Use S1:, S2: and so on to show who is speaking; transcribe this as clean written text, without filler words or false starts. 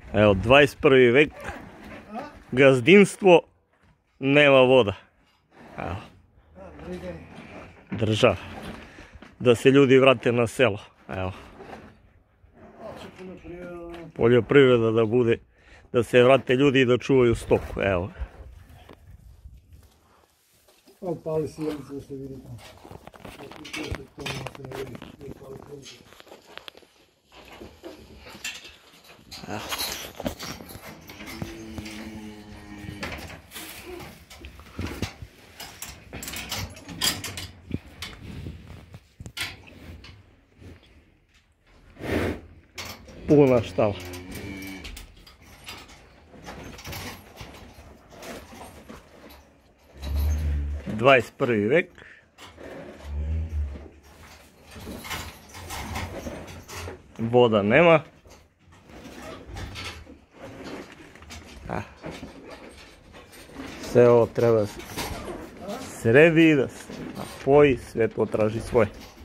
S1: Evo, 21. vek, gazdinstvo, nema voda. Evo, država. Da se ljudi vrate na selo. Evo. Poljoprivreda da bude, da se vrate ljudi i da čuvaju stoku. Evo.
S2: Pali sijence da se vidi tamo.
S1: Puna štala. Dvadeset vek. Voda nema. Sve ovo treba sredi, da se napoji, sve to traži svoje.